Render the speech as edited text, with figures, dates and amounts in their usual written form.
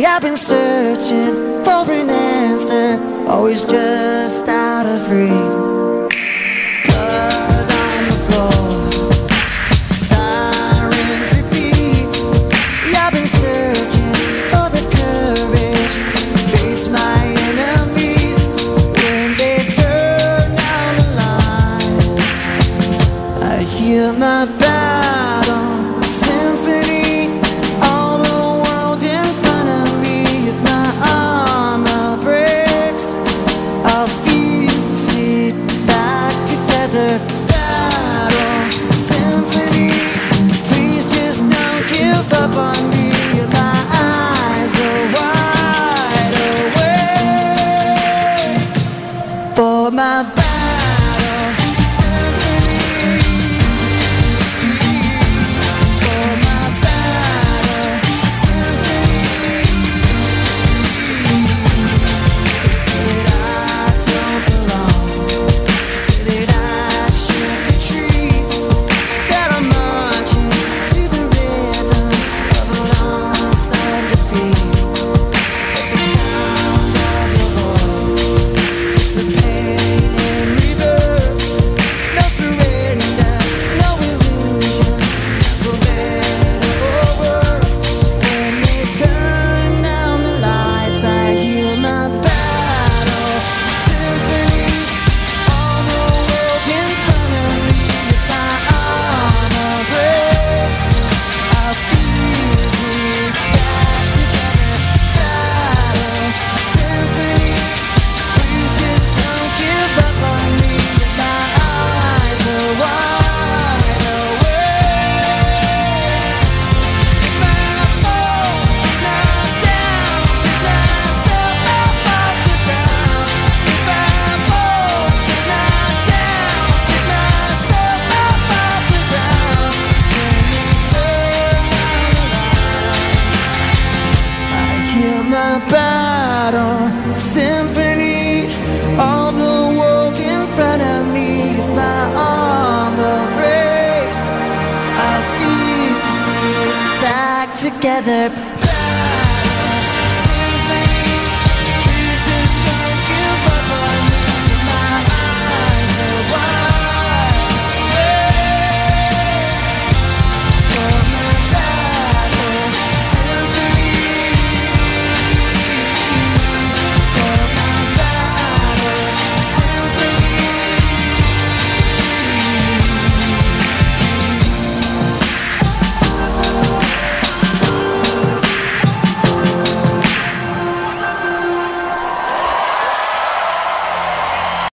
I've been searching for an answer, always just out of reach. Blood on the floor, sirens repeat. I've been searching for the courage to face my enemies when they turn down the line. I hear my battle symphony, all the world in front of me. If my armor breaks, I'll fuse it back together. Battle symphony, please just don't give up on me. My eyes are wide awake for my battle symphony, for my battle symphony. They say that I don't belong, say that I should retreat, that I'm marching to the rhythm of a lonesome defeat. But the sound of your voice, it's a pain in reverse. No surrender, no illusions, for better or worse. When they turn down the lights, I hear my battle symphony, all the world in front of me. If my armor breaks, I'll fuse it back together. Battle symphony, please just don't give up on me. My eyes are wide awake. If I fall, not down, get myself up off the ground. If I fall, not down, get myself up off the ground. When they turn down the lights, I hear my battle symphony, all the world in front of me. If my armor breaks, I'll fuse it back together.